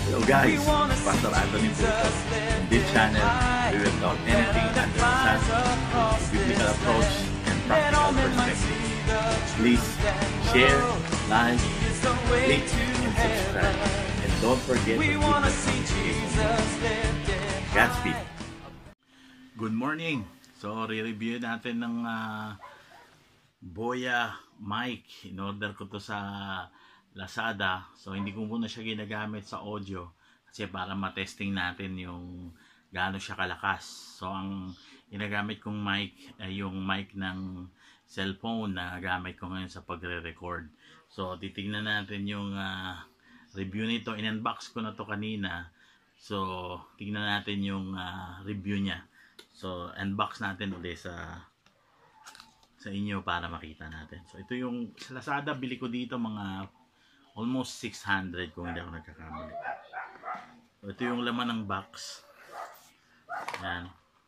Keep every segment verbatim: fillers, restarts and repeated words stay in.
Hello guys, Pastor Anthony po. In this channel, we will talk anything under the sun, biblical approach, and practical perspective. Please share, like, click, and subscribe. And don't forget to click the notification bell. Godspeed. Good morning. So, re-review natin ng uh, Boya mic. In-order ko to sa Lazada. So, hindi ko muna siya ginagamit sa audio kasi para matesting natin yung gaano siya kalakas. So, ang ginagamit kong mic ay yung mic ng cellphone na gamit ko ngayon sa pagre-record. So, titignan natin yung uh, review nito. In-unbox ko na to kanina. So, tignan natin yung uh, review niya. So, unbox natin ulit sa sa inyo para makita natin. So, ito yung sa Lazada, bili ko dito mga almost six hundred kung hindi ako nagkakamali. So, ito yung laman ng box. Yan.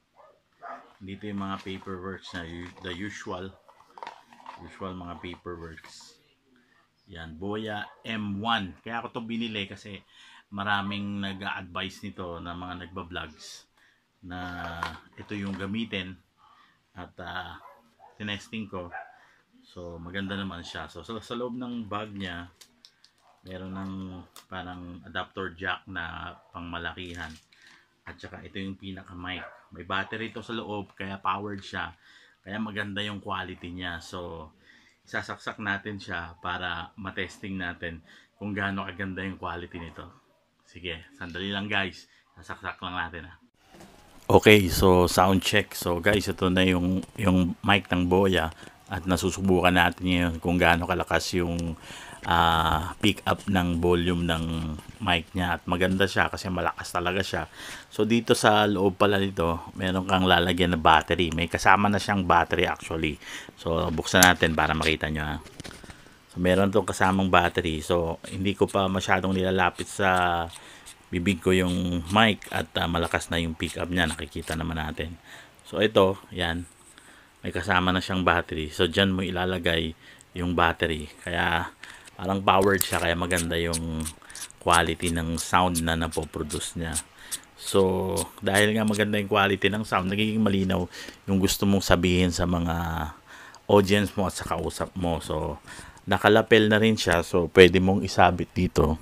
Dito yung mga paperworks na the usual usual mga paperworks. Yan, Boya M one. Kaya ako to binili kasi maraming nag-a-advise nito na mga nagba-vlogs na ito yung gamitin at uh, tinesting ko. So maganda naman siya. So, so sa loob ng bag niya meron ng parang adapter jack na pangmalakihan at saka ito yung pinaka mic. May battery ito sa loob kaya powered siya, kaya maganda yung quality niya. So isasaksak natin siya para matesting natin kung gaano kaganda yung quality nito. Sige, sandali lang guys, sasaksak lang natin ha. Okay, so sound check. So guys, ito na yung yung mic ng Boya at nasusubukan natin yun kung gaano kalakas yung uh, pick up ng volume ng mic niya, at maganda siya kasi malakas talaga siya. So dito sa loob pala nito, meron kang lalagyan na battery. May kasama na siyang battery actually. So buksan natin para makita nyo ha. So meron tong kasamang battery. So hindi ko pa masyadong nilalapit sa bibig ko yung mic at uh, malakas na yung pick up niya, nakikita naman natin. So ito, yan, may kasama na siyang battery. So dyan mo ilalagay yung battery, kaya parang powered siya, kaya maganda yung quality ng sound na napoproduce niya. So dahil nga maganda yung quality ng sound, nagiging malinaw yung gusto mong sabihin sa mga audience mo at sa kausap mo. So nakalapel na rin siya, so pwede mong isabit dito.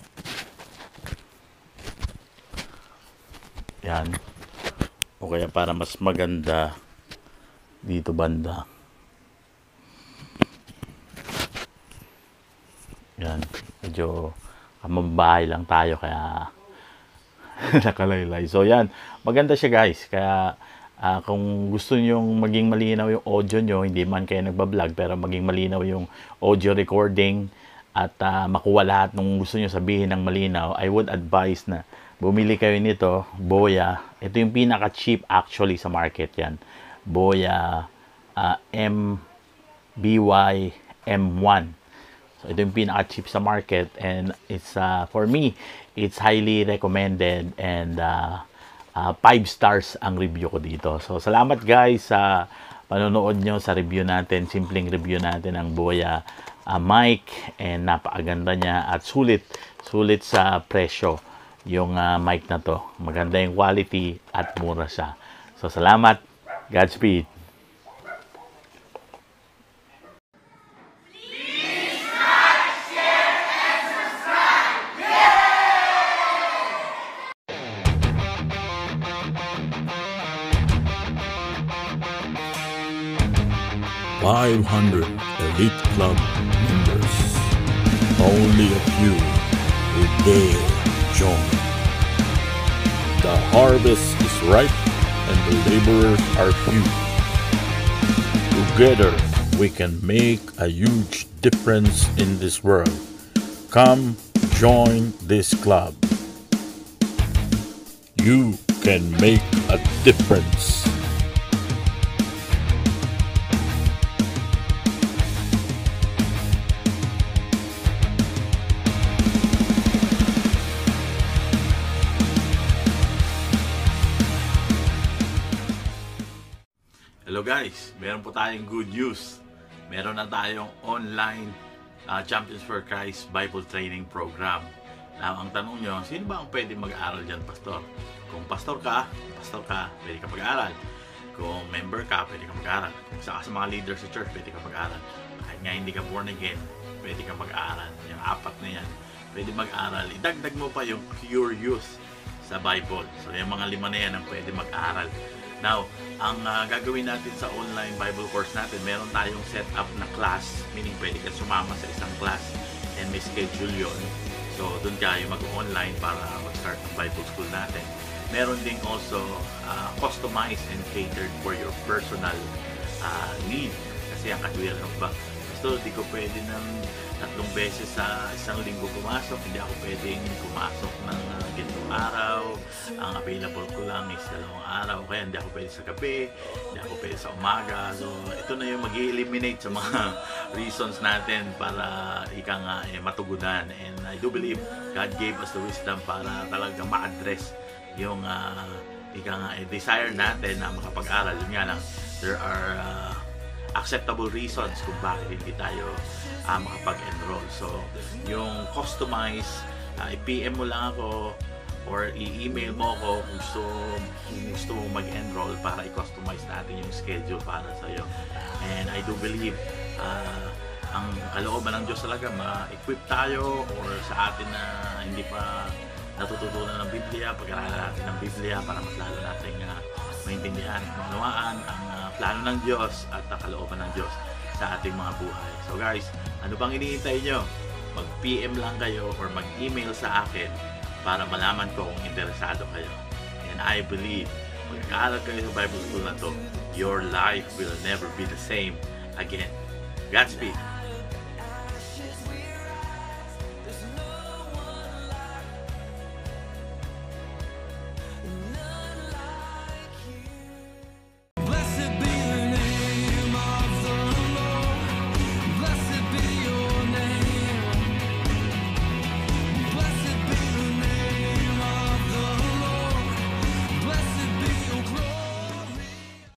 Yan. O kaya para mas maganda dito banda. Yan. Medyo kamambahay lang tayo kaya nakalaylay. So yan. Maganda siya guys. Kaya uh, kung gusto nyo maging malinaw yung audio nyo, hindi man kayo nagbablog, pero maging malinaw yung audio recording at uh, makuha lahat ng gusto nyo sabihin ng malinaw, I would advise na bumili kayo nito, Boya. Ito yung pinaka-cheap actually sa market yan. Boya uh, M B Y M one. So ito yung pinaka-cheap sa market, and it's uh, for me, it's highly recommended, and uh, uh, five stars ang review ko dito. So salamat guys sa panonood nyo sa review natin, simpleng review natin ng Boya uh, mic, and napakaganda niya at sulit, sulit sa presyo yung uh, mic na to. Maganda yung quality at mura siya. So salamat. Godspeed. Please like, share, and subscribe. Yay! five hundred Elite Club members. Only a few will dare join. The harvest is ripe and the laborers are few. Together we can make a huge difference in this world. Come join this club. You can make a difference. Hello guys, meron po tayong good news. Meron na tayong online uh, Champions for Christ Bible Training Program. Now, ang tanong nyo, sino ba ang pwede mag-aaral dyan, pastor? Kung pastor ka, pastor ka, pwede ka mag-aaral. Kung member ka, pwede ka mag-aaral. Kung isa ka sa mga leaders sa church, pwede ka mag-aaral. Kahit nga hindi ka born again, pwede ka mag-aaral. Yung apat na yan, pwede mag-aaral. Idagdag mo pa yung pure youth sa Bible. So, yung mga lima na yan ang pwede mag-aaral. Now, ang uh, gagawin natin sa online Bible course natin, meron tayong set up na class, meaning pwede ka sumama sa isang class and may schedule yun. So, doon kayo mag-online para mag-start ng Bible school natin. Meron ding also uh, customized and catered for your personal uh, need. Kasi ang katwiran ng ba, so, di ko pwede ng tatlong beses sa isang linggo pumasok. Hindi ako pwedeng pumasok ng uh, ganitong araw. Ang available ko lang is dalawang araw. Kaya hindi ako pwede sa gabi, hindi ako pwede sa umaga. So, ito na yung mag-i-eliminate sa mga reasons natin para ika nga eh, matugunan. And I do believe God gave us the wisdom para talaga ma-address yung uh, ika nga eh, desire natin na makapag-aral. Yun nga lang, there are uh, acceptable reasons kung bakit hindi tayo uh, makapag-enroll. So, yung customize, uh, i-P M mo lang ako or i-email mo ako kung gusto, kung gusto mo mag-enroll para i-customize natin yung schedule para sa'yo. And I do believe uh, ang kalooban ng Diyos talaga ma-equip tayo or sa atin na hindi pa natututunan ng Biblia, pag-aralan natin ng Biblia para mas lalo natin uh, maintindihan at maunawaan ang uh, plano ng Diyos at ang kalooban ng Diyos sa ating mga buhay. So guys, ano bang iniintay nyo? Mag-P M lang kayo or mag-email sa akin para malaman ko kung interesado kayo. And I believe, pag-aaral kayo sa Bible School na to, your life will never be the same again. Godspeed!